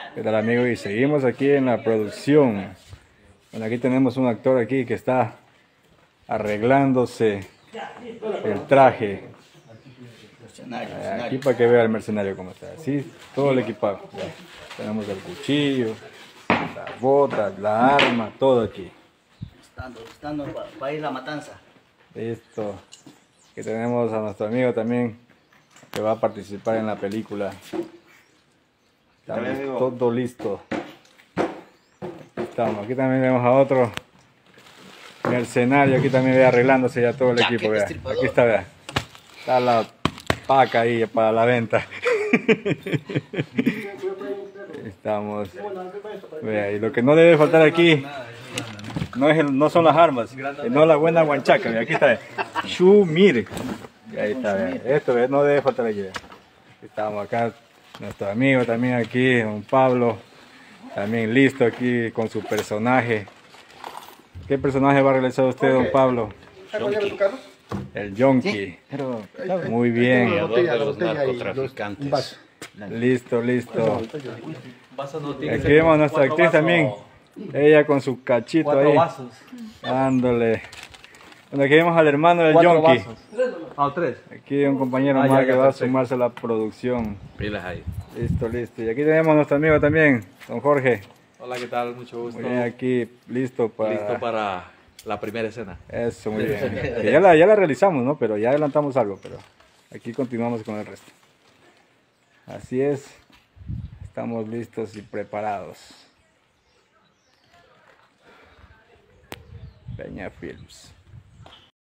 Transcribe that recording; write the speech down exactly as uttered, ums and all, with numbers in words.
¿Qué tal, amigos? Y seguimos aquí en la producción. Bueno, aquí tenemos un actor aquí que está arreglándose el traje. Aquí para que vea el mercenario cómo está. Así, todo el equipaje. Ya. Tenemos el cuchillo, las botas, la arma, todo aquí. Estando, estando para ir a la matanza. Listo. Aquí tenemos a nuestro amigo también que va a participar en la película. Estamos todo listo. Aquí estamos. Aquí también vemos a otro mercenario. Aquí también ve arreglándose ya todo el equipo. Vea. Aquí está, vea. Está la paca ahí para la venta. Estamos. Vea, y lo que no debe faltar aquí no, es el, no son las armas, no la buena guanchaca. Vea, aquí está. Shumir. Ahí está, vea. Esto vea, no debe faltar aquí. Vea. Estamos acá. Nuestro amigo también aquí, don Pablo, también listo aquí con su personaje. ¿Qué personaje va a realizar usted, don Pablo? El Yonki. Muy bien. Listo, listo. Aquí vemos a nuestra actriz también. Ella con su cachito ahí. Dándole. Bueno, aquí vemos al hermano del Yonki. Ah, tres. Aquí un compañero ah, más ya, que ya, va perfecto. a sumarse a la producción. Pilas ahí. Listo, listo. Y aquí tenemos a nuestro amigo también, don Jorge. Hola, ¿qué tal? Mucho gusto. Muy bien, aquí listo para... Listo para la primera escena. Eso, muy bien. ya, la, ya la realizamos, ¿no? Pero ya adelantamos algo, pero aquí continuamos con el resto. Así es. Estamos listos y preparados. Peña Films.